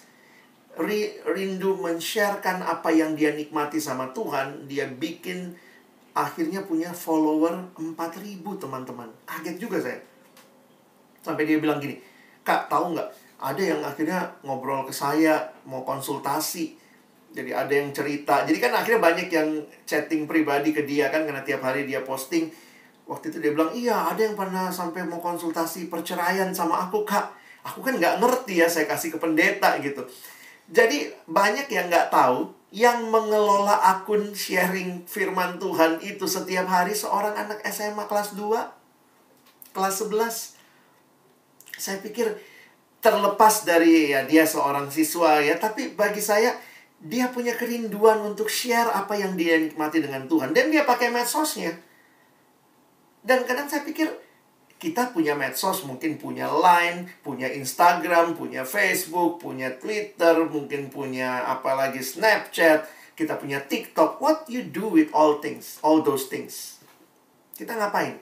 rindu men-sharekan apa yang dia nikmati sama Tuhan. Dia bikin, akhirnya punya follower empat ribu, teman-teman. Kaget juga saya. Sampai dia bilang gini, Kak, tahu nggak? Ada yang akhirnya ngobrol ke saya, mau konsultasi. Jadi ada yang cerita. Jadi kan akhirnya banyak yang chatting pribadi ke dia kan, karena tiap hari dia posting. Waktu itu dia bilang, iya, ada yang pernah sampai mau konsultasi perceraian sama aku, Kak. Aku kan nggak ngerti ya, saya kasih ke pendeta gitu. Jadi banyak yang nggak tahu, yang mengelola akun sharing firman Tuhan itu setiap hari seorang anak S M A kelas dua, kelas sebelas. Saya pikir terlepas dari ya dia seorang siswa ya, tapi bagi saya dia punya kerinduan untuk share apa yang dia nikmati dengan Tuhan. Dan dia pakai medsosnya. Dan kadang saya pikir kita punya medsos, mungkin punya Line, punya Instagram, punya Facebook, punya Twitter, mungkin punya apalagi Snapchat, kita punya TikTok. What you do with all things, all those things? Kita ngapain?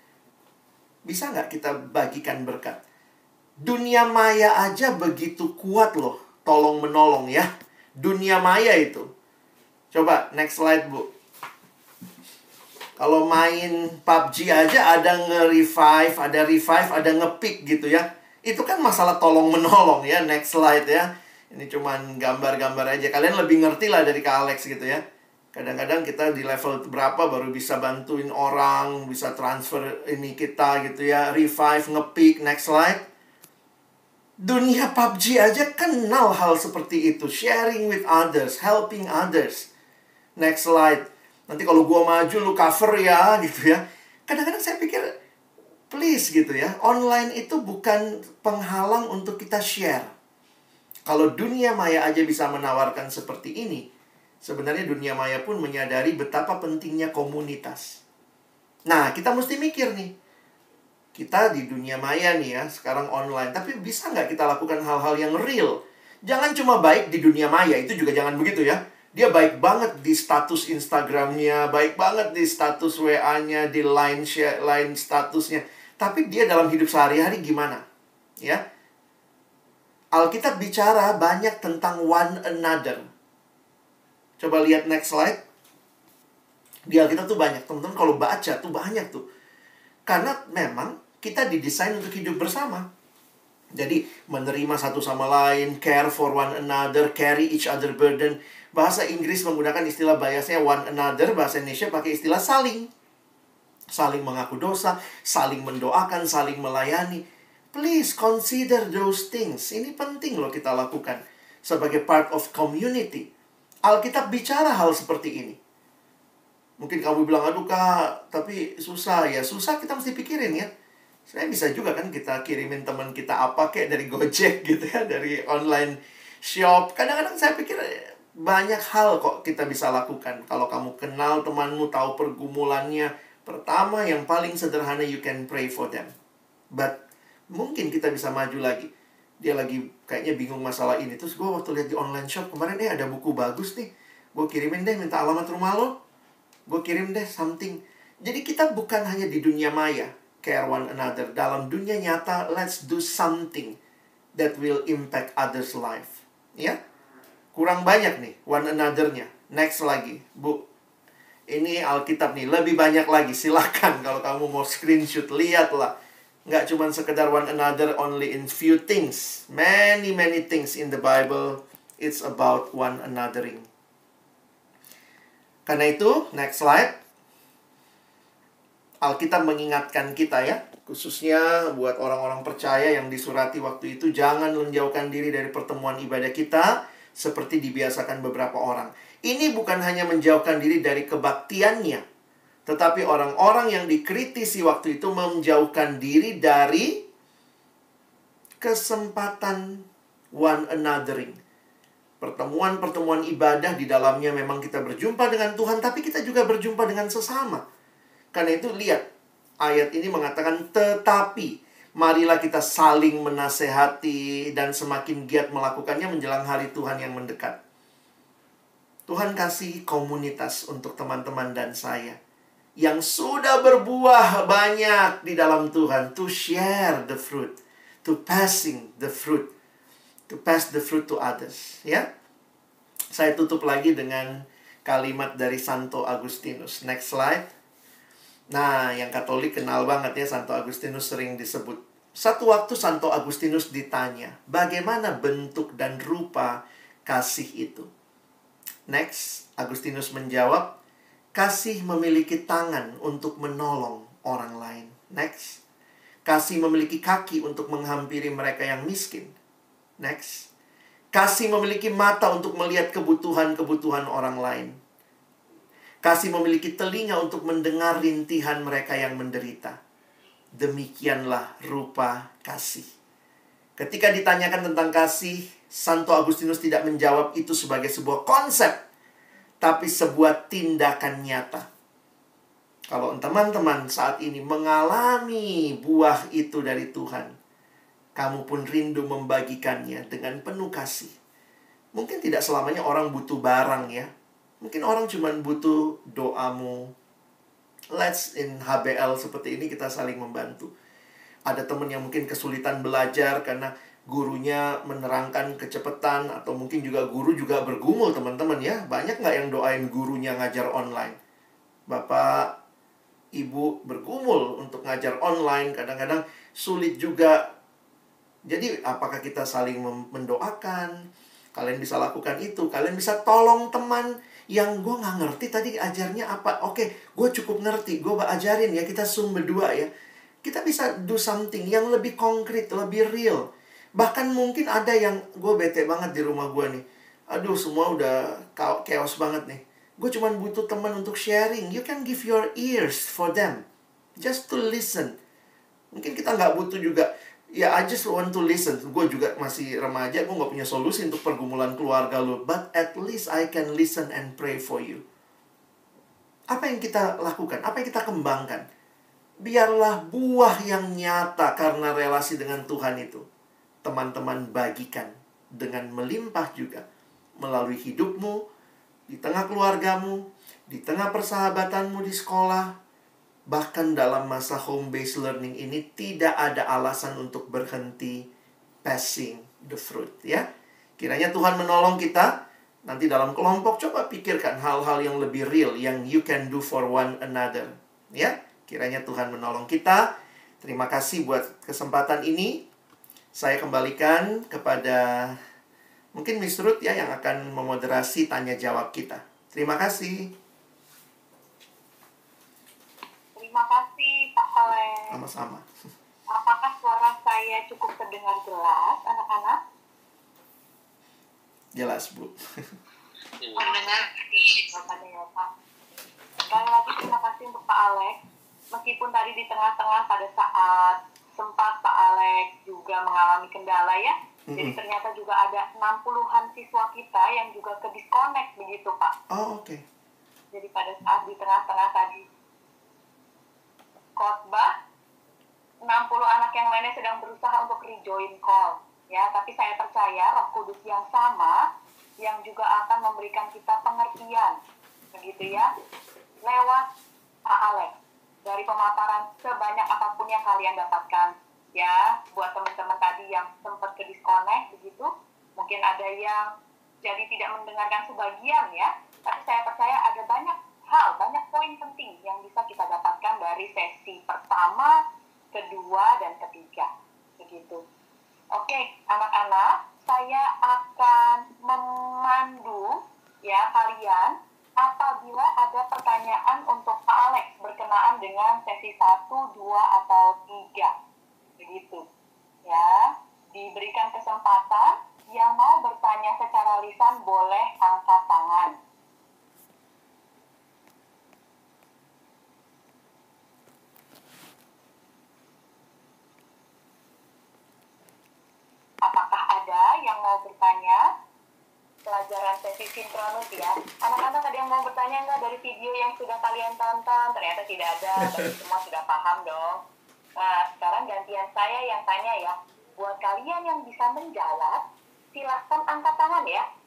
Bisa nggak kita bagikan berkat? Dunia maya aja begitu kuat loh, tolong menolong ya. Dunia maya itu. Coba next slide, Bu. Kalau main P U B G aja ada nge-revive, ada revive, ada nge-pick gitu ya. Itu kan masalah tolong menolong ya. Next slide ya. Ini cuman gambar-gambar aja. Kalian lebih ngerti lah dari Kak Alex gitu ya. Kadang-kadang kita di level berapa baru bisa bantuin orang, bisa transfer ini kita gitu ya. Revive, nge-pick, next slide. Dunia P U B G aja kenal hal seperti itu. Sharing with others, helping others. Next slide. Nanti kalau gua maju, lu cover ya, gitu ya. Kadang-kadang saya pikir, please gitu ya. Online itu bukan penghalang untuk kita share. Kalau dunia maya aja bisa menawarkan seperti ini, sebenarnya dunia maya pun menyadari betapa pentingnya komunitas. Nah, kita mesti mikir nih. Kita di dunia maya nih ya, sekarang online. Tapi bisa nggak kita lakukan hal-hal yang real? Jangan cuma baik di dunia maya, itu juga jangan begitu ya. Dia baik banget di status Instagramnya, baik banget di status W A-nya, di line share, line statusnya. Tapi dia dalam hidup sehari-hari gimana? Ya, Alkitab bicara banyak tentang one another. Coba lihat next slide. Di Alkitab tuh banyak, teman-teman kalau baca tuh banyak tuh. Karena memang kita didesain untuk hidup bersama. Jadi menerima satu sama lain, care for one another, carry each other burden. Bahasa Inggris menggunakan istilah biasnya one another, bahasa Indonesia pakai istilah saling. Saling mengaku dosa, saling mendoakan, saling melayani. Please consider those things. Ini penting loh kita lakukan sebagai part of community. Alkitab bicara hal seperti ini. Mungkin kamu bilang, aduh Kak, tapi susah ya. Susah kita mesti pikirin ya. Saya bisa juga kan kita kirimin teman kita apa kayak dari Gojek gitu ya. Dari online shop. Kadang-kadang saya pikir banyak hal kok kita bisa lakukan. Kalau kamu kenal temanmu, tahu pergumulannya. Pertama yang paling sederhana, you can pray for them. But mungkin kita bisa maju lagi. Dia lagi kayaknya bingung masalah ini. Terus gue waktu lihat di online shop kemarin, eh ada buku bagus nih. Gue kirimin deh, minta alamat rumah lo. Gue kirim deh something. Jadi kita bukan hanya di dunia maya, care one another. Dalam dunia nyata, let's do something that will impact others' life. Ya, kurang banyak nih one another-nya. Next lagi, Bu. Ini Alkitab nih, lebih banyak lagi. Silakan kalau kamu mau screenshot, lihatlah. Nggak cuma sekedar one another only in few things. Many, many things in the Bible. It's about one anothering. Karena itu, next slide. Alkitab mengingatkan kita ya, khususnya buat orang-orang percaya yang disurati waktu itu, jangan menjauhkan diri dari pertemuan ibadah kita seperti dibiasakan beberapa orang. Ini bukan hanya menjauhkan diri dari kebaktiannya, tetapi orang-orang yang dikritisi waktu itu menjauhkan diri dari kesempatan one anothering. Pertemuan-pertemuan ibadah di dalamnya memang kita berjumpa dengan Tuhan, tapi kita juga berjumpa dengan sesama. Karena itu lihat, ayat ini mengatakan, tetapi marilah kita saling menasehati dan semakin giat melakukannya menjelang hari Tuhan yang mendekat. Tuhan kasih komunitas untuk teman-teman dan saya yang sudah berbuah banyak di dalam Tuhan, to share the fruit, to passing the fruit, to pass the fruit to others. Ya, saya tutup lagi dengan kalimat dari Santo Agustinus. Next slide. Nah, yang Katolik kenal banget ya, Santo Agustinus sering disebut. Satu waktu Santo Agustinus ditanya, bagaimana bentuk dan rupa kasih itu? Next, Agustinus menjawab, kasih memiliki tangan untuk menolong orang lain. Next, kasih memiliki kaki untuk menghampiri mereka yang miskin. Next, kasih memiliki mata untuk melihat kebutuhan-kebutuhan orang lain. Kasih memiliki telinga untuk mendengar rintihan mereka yang menderita. Demikianlah rupa kasih. Ketika ditanyakan tentang kasih, Santo Agustinus tidak menjawab itu sebagai sebuah konsep, tapi sebuah tindakan nyata. Kalau teman-teman saat ini mengalami buah itu dari Tuhan, kamu pun rindu membagikannya dengan penuh kasih. Mungkin tidak selamanya orang butuh barang ya. Mungkin orang cuma butuh doamu. Let's in H B L seperti ini kita saling membantu. Ada teman yang mungkin kesulitan belajar karena gurunya menerangkan kecepatan, atau mungkin juga guru juga bergumul teman-teman ya. Banyak nggak yang doain gurunya ngajar online? Bapak, Ibu bergumul untuk ngajar online, kadang-kadang sulit juga. Jadi apakah kita saling mendoakan? Kalian bisa lakukan itu. Kalian bisa tolong teman yang gue nggak ngerti tadi ajarnya apa. Oke, gue cukup ngerti, gue ajarin ya, kita Zoom berdua ya. Kita bisa do something yang lebih konkret, lebih real. Bahkan mungkin ada yang, gue bete banget di rumah gue nih. Aduh, semua udah chaos banget nih. Gue cuma butuh teman untuk sharing. You can give your ears for them. Just to listen. Mungkin kita nggak butuh juga, ya I just want to listen. Gue juga masih remaja, gue nggak punya solusi untuk pergumulan keluarga lu. But at least I can listen and pray for you. Apa yang kita lakukan? Apa yang kita kembangkan? Biarlah buah yang nyata karena relasi dengan Tuhan itu teman-teman bagikan dengan melimpah juga. Melalui hidupmu, di tengah keluargamu, di tengah persahabatanmu di sekolah. Bahkan dalam masa home-based learning ini tidak ada alasan untuk berhenti passing the fruit ya. Kiranya Tuhan menolong kita. Nanti dalam kelompok coba pikirkan hal-hal yang lebih real yang you can do for one another ya. Kiranya Tuhan menolong kita. Terima kasih buat kesempatan ini. Saya kembalikan kepada mungkin Miss Ruth ya yang akan memoderasi tanya jawab kita. Terima kasih. Terima kasih Pak Alex. Sama-sama. Apakah suara saya cukup terdengar jelas, anak-anak? Jelas, Bu. Mendengar ya, Pak. Sekali lagi terima kasih untuk Pak Alex. Meskipun tadi di tengah-tengah pada saat sempat Pak Alex juga mengalami kendala ya. Mm-hmm. Jadi ternyata juga ada enam puluhan siswa kita yang juga ke disconnect begitu Pak. Oh, oke. Okay. Jadi pada saat di tengah-tengah tadi khotbah, enam puluh anak yang lainnya sedang berusaha untuk rejoin call. Ya, tapi saya percaya Roh Kudus yang sama yang juga akan memberikan kita pengertian. Begitu ya. Lewat Pak Alex. Dari pemaparan sebanyak apapun yang kalian dapatkan. Ya, buat teman-teman tadi yang sempat ke disconnect begitu. Mungkin ada yang jadi tidak mendengarkan sebagian ya. Tapi saya percaya ada banyak hal, banyak poin penting yang bisa kita dapatkan dari sesi pertama, kedua, dan ketiga. Begitu. Oke, anak-anak, saya akan memandu ya kalian apabila ada pertanyaan untuk Pak Alex berkenaan dengan sesi satu, dua, atau tiga. Begitu. Ya, diberikan kesempatan yang mau bertanya secara lisan boleh angkat tangan. Apakah ada yang mau bertanya? Pelajaran bukan sesi sinkronus ya. Anak-anak ada yang mau bertanya nggak dari video yang sudah kalian tonton? Ternyata tidak ada, tapi semua sudah paham dong. Nah, sekarang gantian saya yang tanya ya. Buat kalian yang bisa menjawab, silahkan angkat tangan ya.